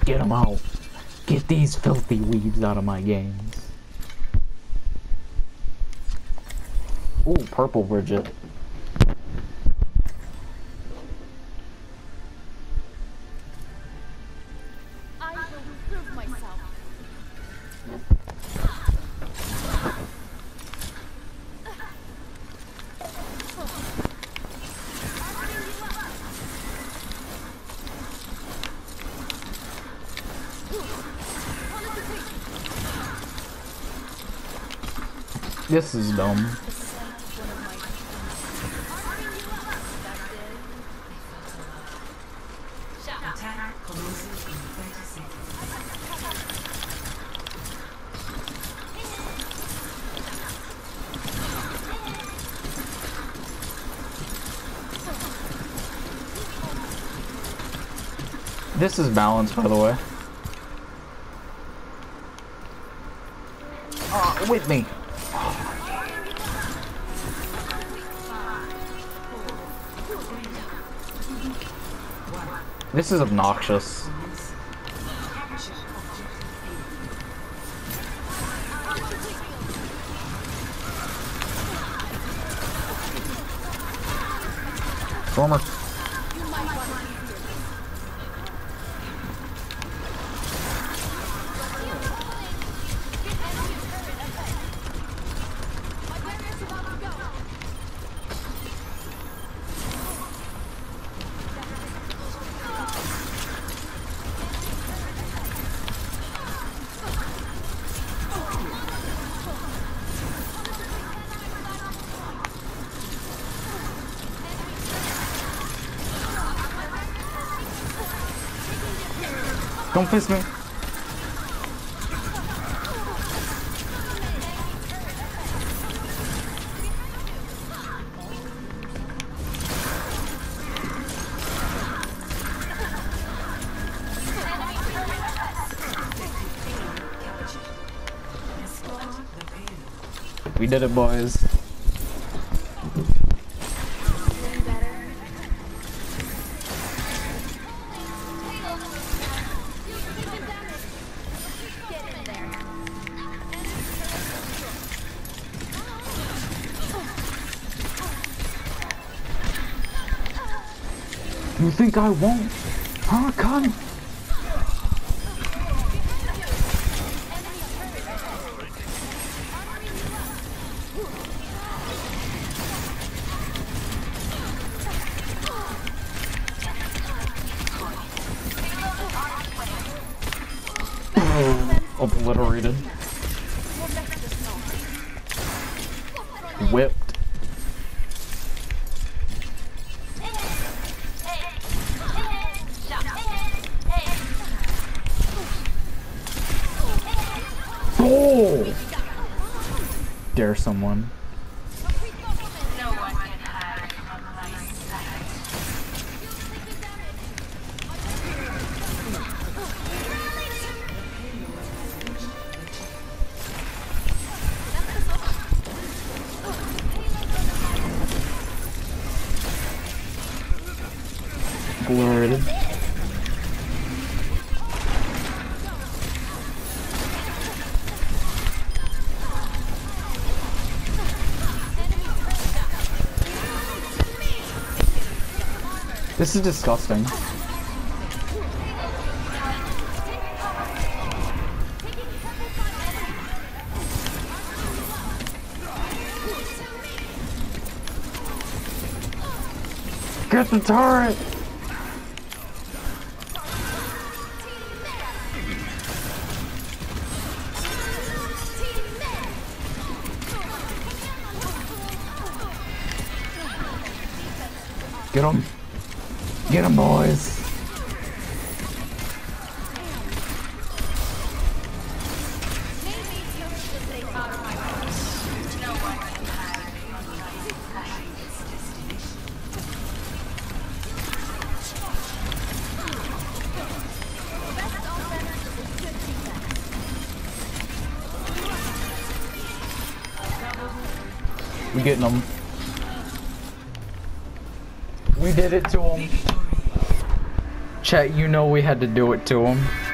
Get them out. Get these filthy weebs out of my games. Ooh, purple Bridget. I will prove myself. This is dumb. This is balanced, by the way. Oh, with me. This is obnoxious. Stormer. Don't piss me. We did it, boys. You think I won't? Huh, cunt? Obliterated. Whipped. Oh! Dare someone. No one can hide from my sight. Obliterated. This is disgusting. Get the turret! Get him! Get him, boys! We getting them. We did it to him. Chat, you know we had to do it to him.